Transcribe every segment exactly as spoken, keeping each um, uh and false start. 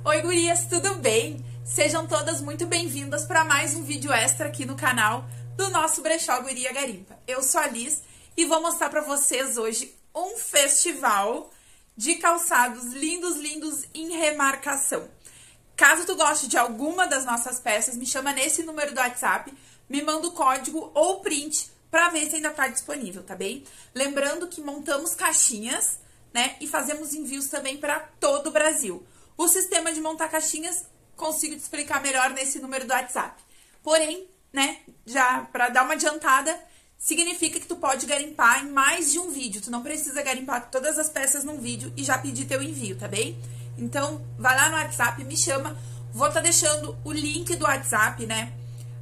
Oi, gurias, tudo bem? Sejam todas muito bem-vindas para mais um vídeo extra aqui no canal do nosso Brechó Guria Garimpa. Eu sou a Liz e vou mostrar para vocês hoje um festival de calçados lindos, lindos em remarcação. Caso tu goste de alguma das nossas peças, me chama nesse número do WhatsApp, me manda o código ou print para ver se ainda tá disponível, tá bem? Lembrando que montamos caixinhas, né, e fazemos envios também para todo o Brasil. O sistema de montar caixinhas, consigo te explicar melhor nesse número do WhatsApp. Porém, né, já para dar uma adiantada, significa que tu pode garimpar em mais de um vídeo. Tu não precisa garimpar todas as peças num vídeo e já pedir teu envio, tá bem? Então, vai lá no WhatsApp, me chama. Vou estar tá deixando o link do WhatsApp, né,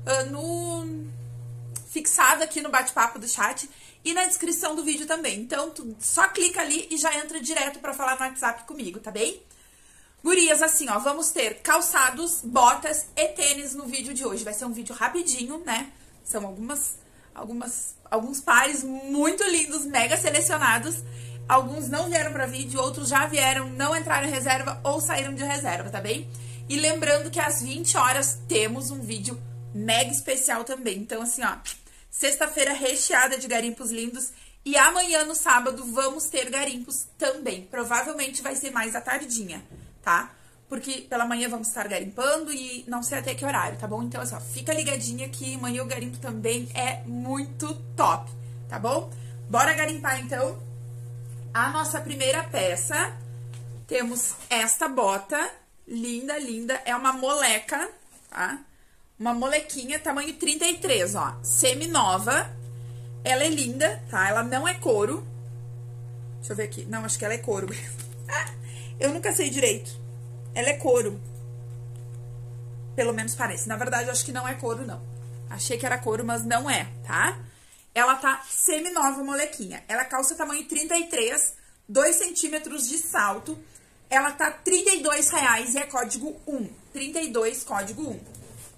no fixado aqui no bate-papo do chat e na descrição do vídeo também. Então, tu só clica ali e já entra direto para falar no WhatsApp comigo, tá bem? Gurias, assim, ó, vamos ter calçados, botas e tênis no vídeo de hoje. Vai ser um vídeo rapidinho, né? São algumas, algumas, alguns pares muito lindos, mega selecionados. Alguns não vieram pra vídeo, outros já vieram, não entraram em reserva ou saíram de reserva, tá bem? E lembrando que às vinte horas temos um vídeo mega especial também. Então, assim, ó, sexta-feira recheada de garimpos lindos. E amanhã, no sábado, vamos ter garimpos também. Provavelmente vai ser mais à tardinha, tá? Porque pela manhã vamos estar garimpando e não sei até que horário, tá bom? Então, assim, ó, fica ligadinha que amanhã o garimpo também é muito top, tá bom? Bora garimpar, então. A nossa primeira peça, temos esta bota, linda, linda, é uma moleca, tá? Uma molequinha, tamanho trinta e três, ó, semi-nova. Ela é linda, tá? Ela não é couro. Deixa eu ver aqui. Não, acho que ela é couro. Eu nunca sei direito. Ela é couro. Pelo menos parece. Na verdade, eu acho que não é couro, não. Achei que era couro, mas não é, tá? Ela tá semi-nova, molequinha. Ela calça tamanho trinta e três, dois centímetros de salto. Ela tá trinta e dois reais e é código um. trinta e dois, código um.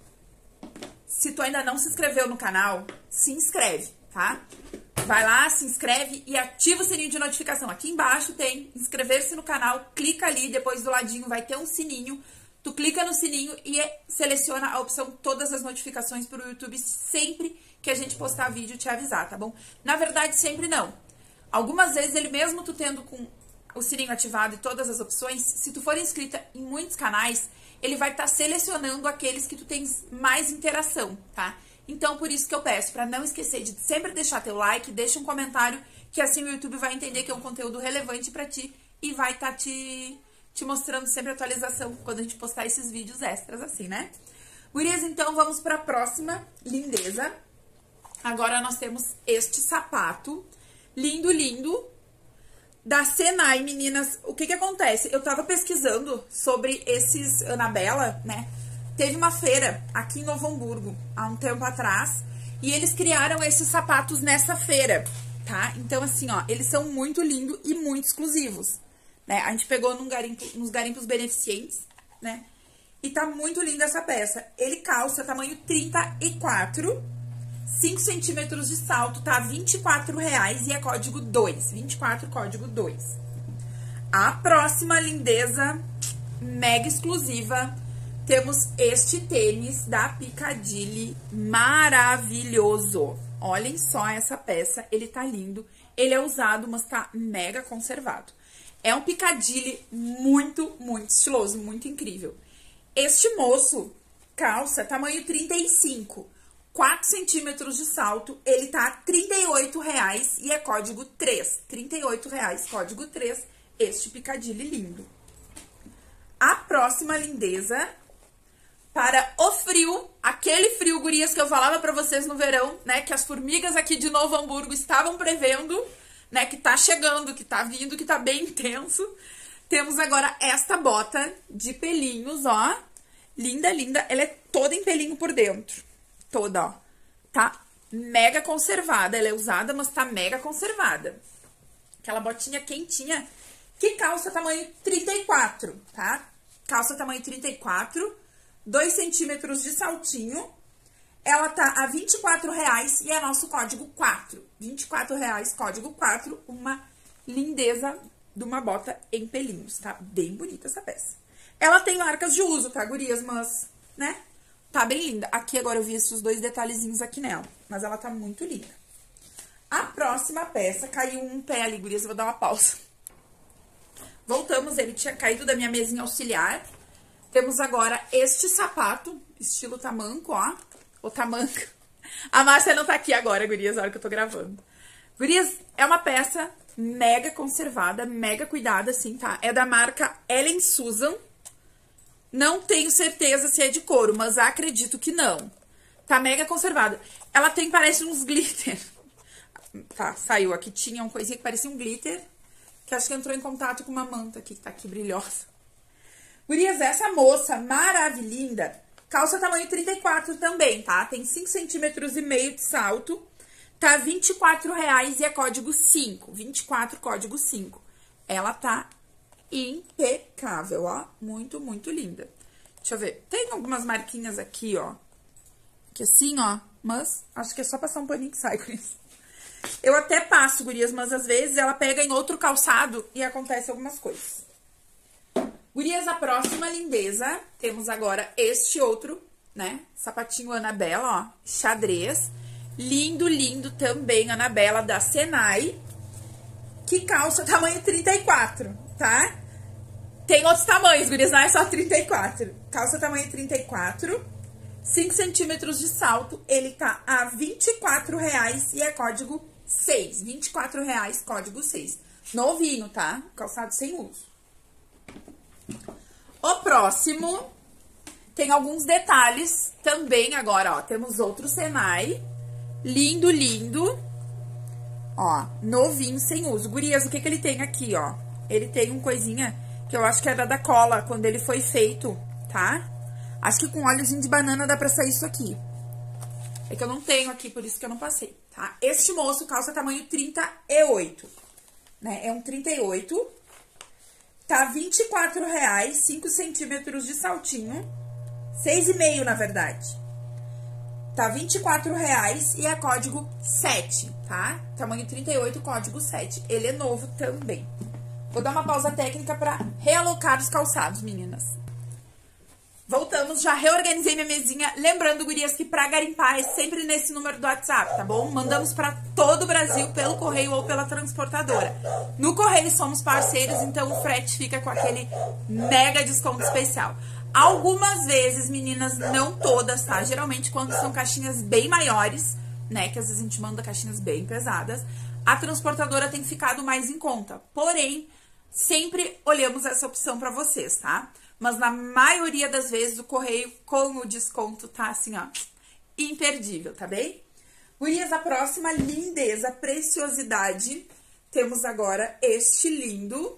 Se tu ainda não se inscreveu no canal, se inscreve, tá? Vai lá, se inscreve e ativa o sininho de notificação. Aqui embaixo tem inscrever-se no canal, clica ali, depois do ladinho vai ter um sininho. Tu clica no sininho e seleciona a opção todas as notificações para o YouTube sempre que a gente postar vídeo te avisar, tá bom? Na verdade, sempre não. Algumas vezes, ele mesmo tu tendo com o sininho ativado e todas as opções, se tu for inscrita em muitos canais, ele vai estar tá selecionando aqueles que tu tens mais interação, tá? Então, por isso que eu peço, para não esquecer de sempre deixar teu like, deixa um comentário, que assim o YouTube vai entender que é um conteúdo relevante para ti e vai estar tá te, te mostrando sempre atualização quando a gente postar esses vídeos extras assim, né? Gurias, então, vamos para a próxima lindeza. Agora nós temos este sapato, lindo, lindo, da Senai, meninas. O que que acontece? Eu tava pesquisando sobre esses Anabela, né? Teve uma feira aqui em Novo Hamburgo, há um tempo atrás, e eles criaram esses sapatos nessa feira, tá? Então, assim, ó, eles são muito lindos e muito exclusivos, né? A gente pegou num garimpo, nos garimpos beneficentes, né? E tá muito linda essa peça. Ele calça tamanho trinta e quatro, cinco centímetros de salto, tá? vinte e quatro reais e é código dois. vinte e quatro, código dois. A próxima lindeza, mega exclusiva, temos este tênis da Piccadilly, maravilhoso. Olhem só essa peça, ele tá lindo. Ele é usado, mas tá mega conservado. É um Piccadilly muito, muito estiloso, muito incrível. Este moço calça tamanho trinta e cinco, quatro centímetros de salto, ele tá trinta e oito reais e é código três. trinta e oito reais, código três, este Piccadilly lindo. A próxima lindeza, para o frio, aquele frio, gurias, que eu falava pra vocês no verão, né, que as formigas aqui de Novo Hamburgo estavam prevendo, né, que tá chegando, que tá vindo, que tá bem intenso. Temos agora esta bota de pelinhos, ó, linda, linda, ela é toda em pelinho por dentro. Toda, ó, tá mega conservada, ela é usada, mas tá mega conservada. Aquela botinha quentinha, que calça tamanho trinta e quatro, tá? Calça tamanho trinta e quatro, dois centímetros de saltinho. Ela tá a vinte e quatro reais e é nosso código quatro. vinte e quatro reais, código quatro, uma lindeza de uma bota em pelinhos, tá? Bem bonita essa peça. Ela tem marcas de uso, tá, gurias? Mas, né? Tá bem linda. Aqui agora eu vi esses dois detalhezinhos aqui nela. Mas ela tá muito linda. A próxima peça, caiu um pé ali, gurias. Eu vou dar uma pausa. Voltamos, ele tinha caído da minha mesinha auxiliar. Temos agora este sapato, estilo tamanco, ó. Ou tamanca. A Márcia não tá aqui agora, gurias, na hora que eu tô gravando. Gurias, é uma peça mega conservada, mega cuidada, assim, tá? É da marca Ellen Susan. Não tenho certeza se é de couro, mas acredito que não. Tá mega conservada. Ela tem, parece uns glitter. Tá, saiu aqui. Tinha uma coisinha que parecia um glitter, que acho que entrou em contato com uma manta aqui, que tá aqui brilhosa. Gurias, essa moça maravilhinda, calça tamanho trinta e quatro também, tá? Tem cinco centímetros e meio de salto. Tá vinte e quatro reais e é código cinco. vinte e quatro, código cinco. Ela tá impecável, ó. Muito, muito linda. Deixa eu ver. Tem algumas marquinhas aqui, ó. Que assim, ó. Mas acho que é só passar um paninho que sai com isso. Eu até passo, gurias, mas às vezes ela pega em outro calçado e acontece algumas coisas. Gurias, a próxima lindeza. Temos agora este outro, né? Sapatinho Anabela, ó. Xadrez. Lindo, lindo também, Anabela, da Senai. Que calça tamanho trinta e quatro, tá? Tem outros tamanhos, gurias, não é só trinta e quatro. Calça tamanho trinta e quatro. cinco centímetros de salto. Ele tá a vinte e quatro reais e é código seis. vinte e quatro reais, código seis. Novinho, tá? Calçado sem uso. O próximo tem alguns detalhes também agora, ó. Temos outro Senai. Lindo, lindo. Ó, novinho, sem uso. Gurias, o que que ele tem aqui, ó? Ele tem um coisinha que eu acho que era da cola, quando ele foi feito, tá? Acho que com óleozinho de banana dá pra sair isso aqui. É que eu não tenho aqui, por isso que eu não passei, tá? Este moço calça tamanho trinta e oito, né? É um trinta e oito. Tá vinte e quatro reais, cinco centímetros de saltinho. seis e meio, na verdade. Tá vinte e quatro reais e é código sete, tá? Tamanho trinta e oito, código sete. Ele é novo também. Vou dar uma pausa técnica pra realocar os calçados, meninas. Voltamos, já reorganizei minha mesinha. Lembrando, gurias, que pra garimpar é sempre nesse número do WhatsApp, tá bom? Mandamos pra todo o Brasil pelo correio ou pela transportadora. No correio somos parceiros, então o frete fica com aquele mega desconto especial. Algumas vezes, meninas, não todas, tá? Geralmente quando são caixinhas bem maiores, né? Que às vezes a gente manda caixinhas bem pesadas, a transportadora tem ficado mais em conta. Porém, sempre olhamos essa opção pra vocês, tá? Mas na maioria das vezes o correio com o desconto tá assim, ó, imperdível, tá bem? Gurias, a próxima lindeza, preciosidade, temos agora este lindo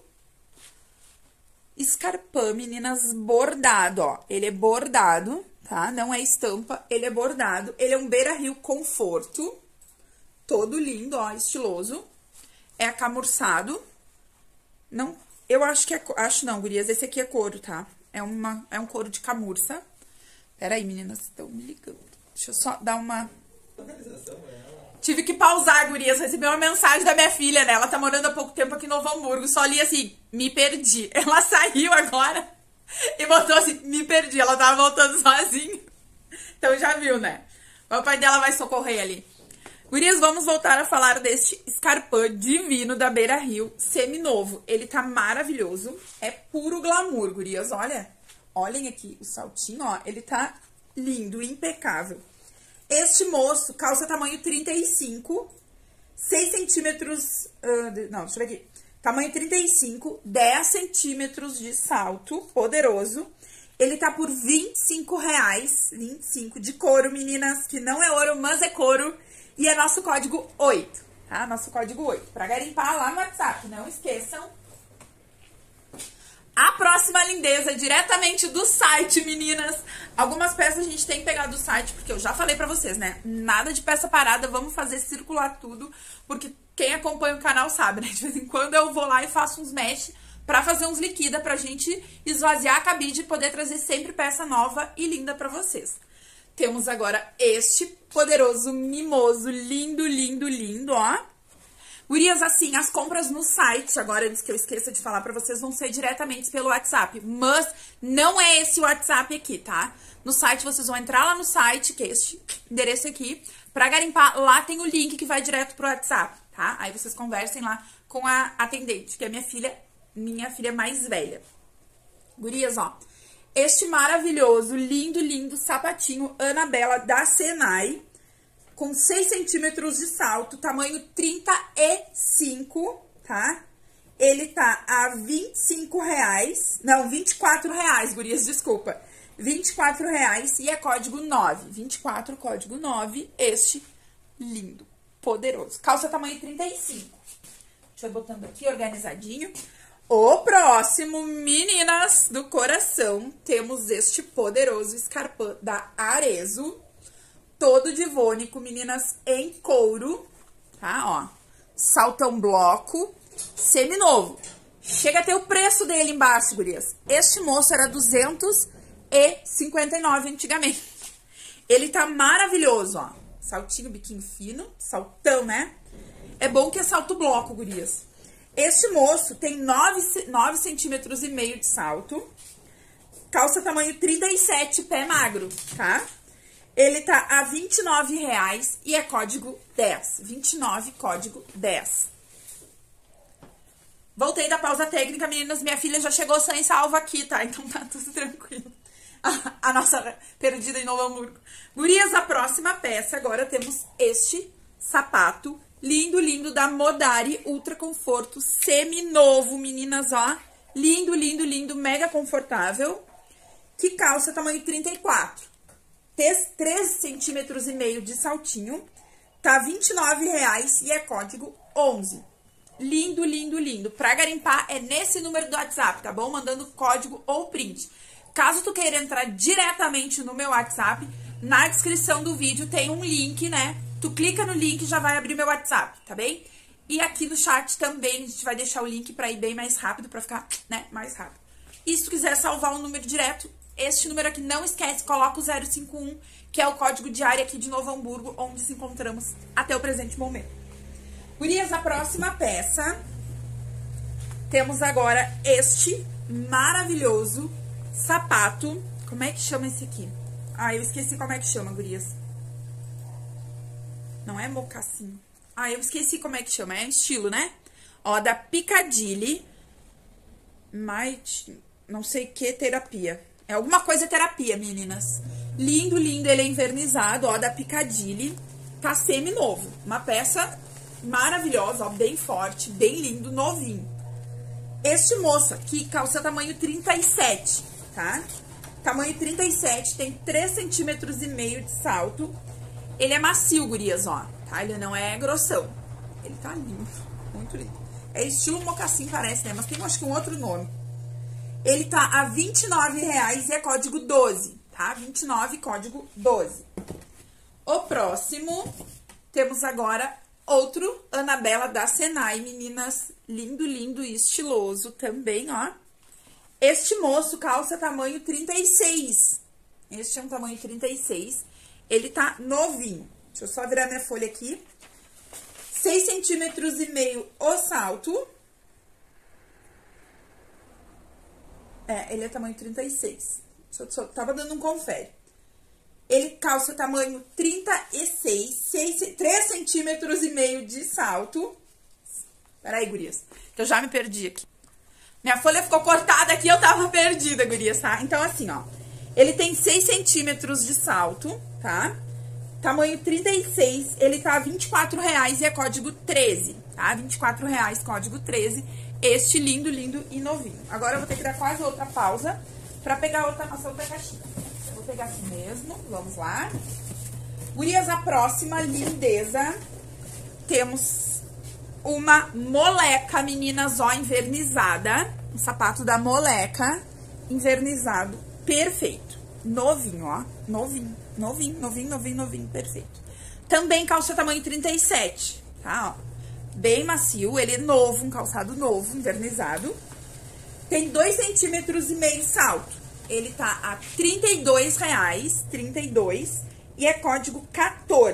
escarpão, meninas, bordado, ó. Ele é bordado, tá? Não é estampa, ele é bordado. Ele é um Beira Rio Conforto, todo lindo, ó, estiloso. É acamurçado. Não, eu acho que é, acho não, gurias, esse aqui é couro, tá? É, uma, é um couro de camurça. Pera aí, meninas, estão me ligando. Deixa eu só dar uma... Tive que pausar, gurias, recebi uma mensagem da minha filha, né? Ela tá morando há pouco tempo aqui em Novo Hamburgo, só li assim, me perdi. Ela saiu agora e botou assim, me perdi. Ela tava voltando sozinha. Então já viu, né? O pai dela vai socorrer ali. Gurias, vamos voltar a falar deste escarpão divino da Beira Rio, seminovo. Ele tá maravilhoso, é puro glamour, gurias, olha. Olhem aqui o saltinho, ó, ele tá lindo, impecável. Este moço, calça tamanho trinta e cinco, seis centímetros, uh, não, deixa eu ver aqui, tamanho trinta e cinco, dez centímetros de salto, poderoso. Ele tá por vinte e cinco reais, vinte e cinco, de couro, meninas, que não é ouro, mas é couro. E é nosso código oito, tá? Nosso código oito, pra garimpar lá no WhatsApp, não esqueçam. A próxima lindeza, diretamente do site, meninas. Algumas peças a gente tem que pegar do site, porque eu já falei pra vocês, né? Nada de peça parada, vamos fazer circular tudo, porque quem acompanha o canal sabe, né? De vez em quando eu vou lá e faço uns mesh pra fazer uns liquida, pra gente esvaziar a cabide e poder trazer sempre peça nova e linda pra vocês. Temos agora este poderoso mimoso, lindo, lindo, lindo, ó. Gurias, assim, as compras no site, agora antes que eu esqueça de falar pra vocês, vão ser diretamente pelo WhatsApp. Mas não é esse WhatsApp aqui, tá? No site, vocês vão entrar lá no site, que é este endereço aqui, pra garimpar. Lá tem o link que vai direto pro WhatsApp, tá? Aí vocês conversem lá com a atendente, que é minha filha, minha filha mais velha. Gurias, ó. Este maravilhoso, lindo, lindo sapatinho Anabela da Senai, com seis centímetros de salto, tamanho trinta e cinco, tá? Ele tá a vinte e cinco reais, não, vinte e quatro reais, gurias, desculpa. vinte e quatro reais e é código nove, vinte e quatro, código nove, este lindo, poderoso. Calça tamanho trinta e cinco. Deixa eu ir botando aqui organizadinho. O próximo, meninas do coração, temos este poderoso escarpão da Arezzo, todo divônico, meninas, em couro, tá? Ó, saltão bloco, seminovo. Chega a ter o preço dele embaixo, gurias. Este moço era duzentos e cinquenta e nove antigamente. Ele tá maravilhoso, ó. Saltinho, biquinho fino, saltão, né? É bom que é salto bloco, gurias. Este moço tem nove centímetros e meio de salto. Calça tamanho trinta e sete, pé magro, tá? Ele tá a vinte e nove reais e é código dez. vinte e nove, código dez. Voltei da pausa técnica, meninas. Minha filha já chegou sem salvo aqui, tá? Então tá tudo tranquilo. A, a nossa perdida em Novo Hamburgo. Gurias, a próxima peça, agora temos este sapato lindo, lindo, da Modari Ultra Conforto, seminovo, meninas, ó. Lindo, lindo, lindo, mega confortável. Que calça tamanho trinta e quatro. três centímetros e meio de saltinho. Tá vinte e nove reais e é código onze. Lindo, lindo, lindo. Pra garimpar é nesse número do WhatsApp, tá bom? Mandando código ou print. Caso tu queira entrar diretamente no meu WhatsApp, na descrição do vídeo tem um link, né? Tu clica no link e já vai abrir meu WhatsApp, tá bem? E aqui no chat também a gente vai deixar o link pra ir bem mais rápido, pra ficar, né, mais rápido. E se tu quiser salvar um número direto, este número aqui, não esquece, coloca o zero cinco um, que é o código de área aqui de Novo Hamburgo, onde se encontramos até o presente momento. Gurias, a próxima peça, temos agora este maravilhoso sapato. Como é que chama esse aqui? Ah, eu esqueci como é que chama, gurias. Não é mocassim. Ah, eu esqueci como é que chama. É estilo, né? Ó, da Piccadilly. Might... Não sei que terapia. É alguma coisa terapia, meninas. Lindo, lindo. Ele é invernizado, ó, da Piccadilly. Tá semi-novo. Uma peça maravilhosa, ó. Bem forte, bem lindo, novinho. Este moço aqui, calça tamanho trinta e sete, tá? Tamanho trinta e sete, tem três centímetros e meio de salto. Ele é macio, gurias, ó, tá? Ele não é grossão. Ele tá lindo, muito lindo. É estilo mocassim, parece, né? Mas tem, acho que, um outro nome. Ele tá a vinte e nove reais e é código doze, tá? vinte e nove, código doze. O próximo, temos agora outro Anabela da Senai, meninas. Lindo, lindo e estiloso também, ó. Este moço, calça tamanho trinta e seis. Este é um tamanho trinta e seis. Ele tá novinho. Deixa eu só virar minha folha aqui. seis centímetros e meio o salto. É, ele é tamanho trinta e seis. Deixa eu, só, tava dando um confere. Ele calça tamanho trinta e seis, seis, três centímetros e meio de salto. Peraí, gurias, que eu já me perdi aqui. Minha folha ficou cortada aqui, eu tava perdida, gurias, tá? Então, assim, ó. Ele tem seis centímetros de salto, tá? Tamanho trinta e seis, ele tá a vinte e quatro reais e é código treze, tá? vinte e quatro reais, código treze. Este lindo, lindo e novinho. Agora eu vou ter que dar quase outra pausa pra pegar outra, nossa outra caixinha. Eu vou pegar aqui mesmo, vamos lá. Gurias, a próxima lindeza. Temos uma moleca, meninas, ó, invernizada. Um sapato da moleca, invernizado, perfeito. Novinho, ó, novinho, novinho, novinho, novinho, novinho, perfeito. Também calça tamanho trinta e sete, tá, ó. Bem macio, ele é novo, um calçado novo, invernizado. Tem dois centímetros e meio de salto. Ele tá a trinta e dois reais, trinta e dois, e é código quatorze.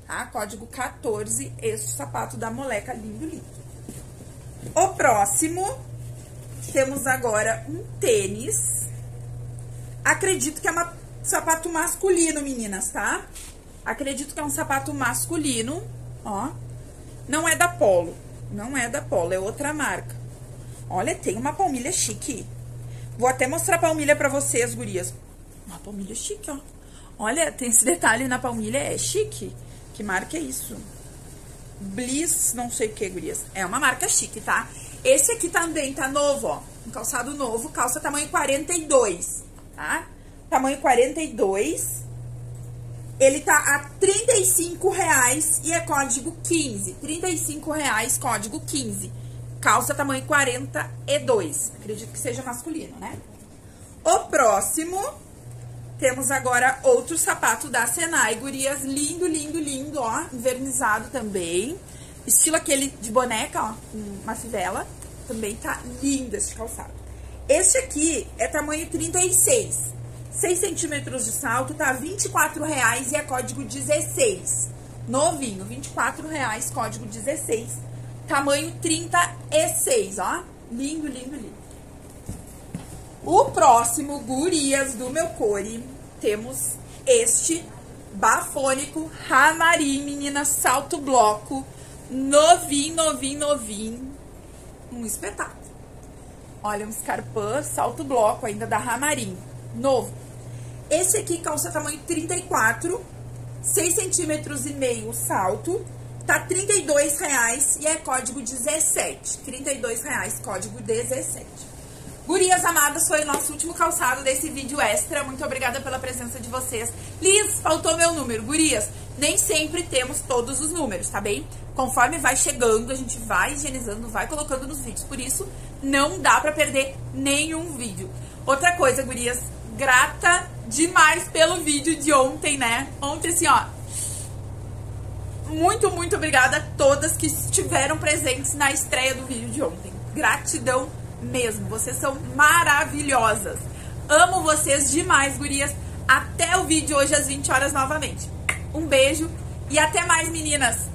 tá? Código quatorze, esse sapato da moleca lindo, lindo. O próximo, temos agora um tênis. Acredito que é um sapato masculino, meninas, tá? Acredito que é um sapato masculino, ó. Não é da Polo, não é da Polo, é outra marca. Olha, tem uma palmilha chique. Vou até mostrar a palmilha pra vocês, gurias. Uma palmilha chique, ó. Olha, tem esse detalhe na palmilha, é chique. Que marca é isso? Bliss, não sei o que, gurias. É uma marca chique, tá? Esse aqui também tá novo, ó. Um calçado novo, calça tamanho quarenta e dois, tá? Tamanho quarenta e dois. Ele tá a trinta e cinco reais e é código quinze. trinta e cinco reais, código quinze. Calça tamanho quarenta e dois. Acredito que seja masculino, né? O próximo, temos agora outro sapato da Senai, gurias. Lindo, lindo, lindo, ó. Invernizado também. Estilo aquele de boneca, ó. Uma fivela. Também tá lindo esse calçado. Esse aqui é tamanho trinta e seis. seis centímetros de salto, tá vinte e quatro reais e é código dezesseis. Novinho, vinte e quatro reais, código dezesseis. Tamanho trinta e seis, ó. Lindo, lindo, lindo. O próximo, gurias do meu core, temos este bafônico Ramarim, menina, salto bloco. Novinho, novinho, novinho. Um espetáculo. Olha, um Scarpin, salto bloco ainda da Ramarim. Novo. Esse aqui, calça tamanho trinta e quatro, seis centímetros e meio o salto, tá trinta e dois reais e é código dezessete. trinta e dois reais, código dezessete. Gurias amadas, foi o nosso último calçado desse vídeo extra. Muito obrigada pela presença de vocês. Liz, faltou meu número. Gurias, nem sempre temos todos os números, tá bem? Conforme vai chegando, a gente vai higienizando, vai colocando nos vídeos. Por isso, não dá pra perder nenhum vídeo. Outra coisa, gurias, grata demais pelo vídeo de ontem, né? Ontem, assim, ó. Muito, muito obrigada a todas que estiveram presentes na estreia do vídeo de ontem. Gratidão mesmo. Vocês são maravilhosas. Amo vocês demais, gurias. Até o vídeo hoje às vinte horas novamente. Um beijo e até mais, meninas.